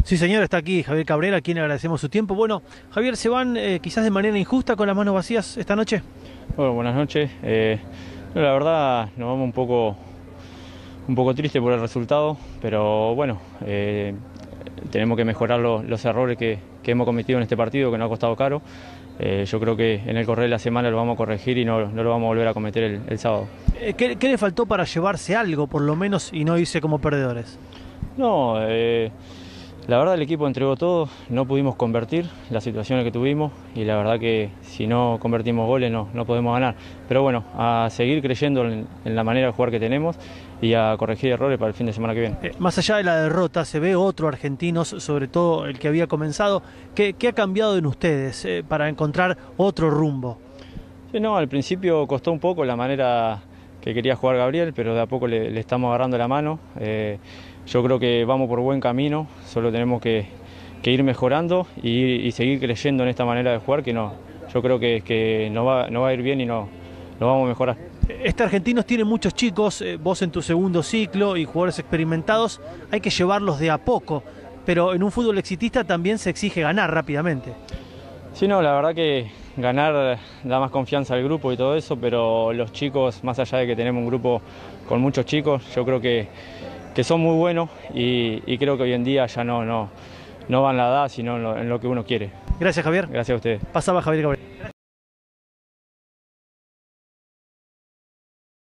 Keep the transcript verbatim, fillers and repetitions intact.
Sí, señor, está aquí Javier Cabrera, a quien agradecemos su tiempo. Bueno, Javier, ¿se van eh, quizás de manera injusta con las manos vacías esta noche? Bueno, buenas noches. Eh, no, la verdad nos vamos un poco, un poco triste por el resultado, pero bueno, eh, tenemos que mejorar lo- los errores que, que hemos cometido en este partido, que nos ha costado caro. Eh, yo creo que en el correr de la semana lo vamos a corregir y no, no lo vamos a volver a cometer el, el sábado. Eh, ¿qué, qué le faltó para llevarse algo, por lo menos, y no irse como perdedores? No, eh, la verdad el equipo entregó todo, no pudimos convertir las situaciones que tuvimos y la verdad que si no convertimos goles no, no podemos ganar. Pero bueno, a seguir creyendo en, en la manera de jugar que tenemos y a corregir errores para el fin de semana que viene. Eh, más allá de la derrota, se ve otro argentino, sobre todo el que había comenzado. ¿Qué, qué ha cambiado en ustedes eh, para encontrar otro rumbo? Sí, no, al principio costó un poco la manera que quería jugar Gabriel, pero de a poco le, le estamos agarrando la mano. Eh, yo creo que vamos por buen camino, solo tenemos que, que ir mejorando y, y seguir creyendo en esta manera de jugar que no, yo creo que, que nos va, nos va a ir bien y no, nos vamos a mejorar. Este Argentinos tiene muchos chicos, eh, vos en tu segundo ciclo y jugadores experimentados, hay que llevarlos de a poco, pero en un fútbol exitista también se exige ganar rápidamente. Sí, no, la verdad que ganar da más confianza al grupo y todo eso, pero los chicos, más allá de que tenemos un grupo con muchos chicos, yo creo que, que son muy buenos y, y creo que hoy en día ya no, no, no van la edad, sino en lo, en lo que uno quiere. Gracias, Javier. Gracias a ustedes. Pasaba Javier Cabrera.